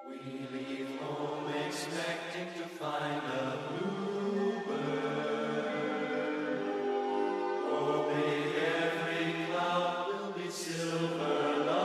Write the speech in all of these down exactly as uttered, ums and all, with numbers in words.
We leave home expecting to find a bluebird, hoping every cloud will be silver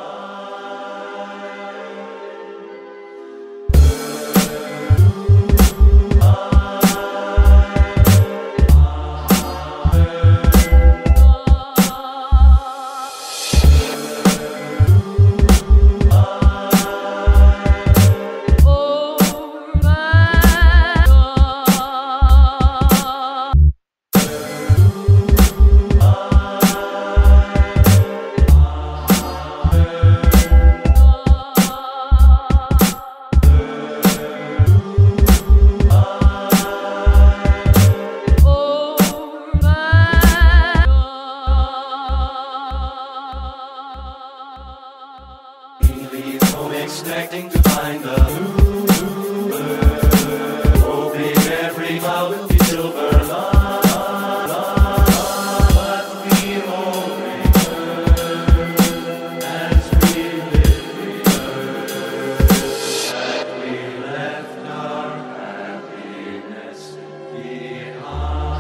expecting to find the bluebird, hoping every cloud will be silver. La, la, la, but we won't return as we live rehearse that we left our happiness behind.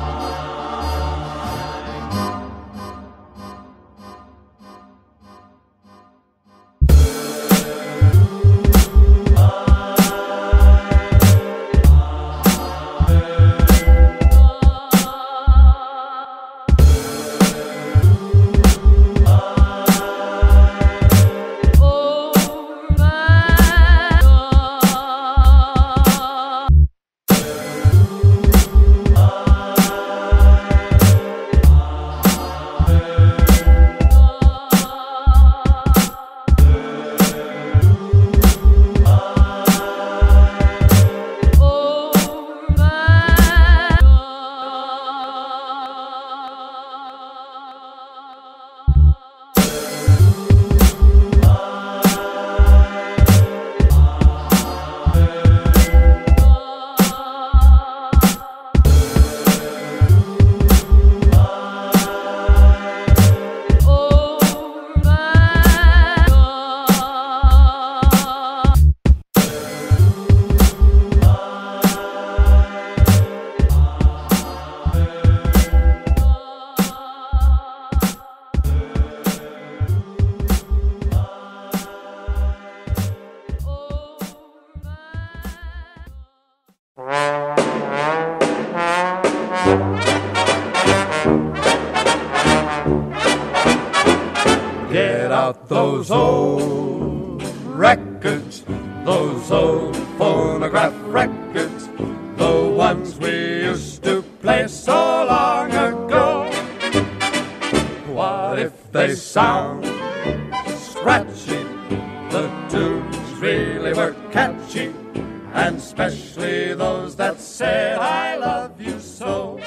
Get out those old records, those old phonograph records, the ones we used to play so long ago. What if they sound scratchy? The tunes really were catchy, and especially those that said I love you so.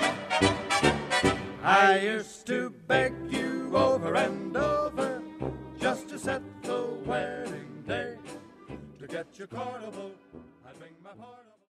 I used to beg you over and over just to set the wedding day. To get your carnival, I'd bring my portable.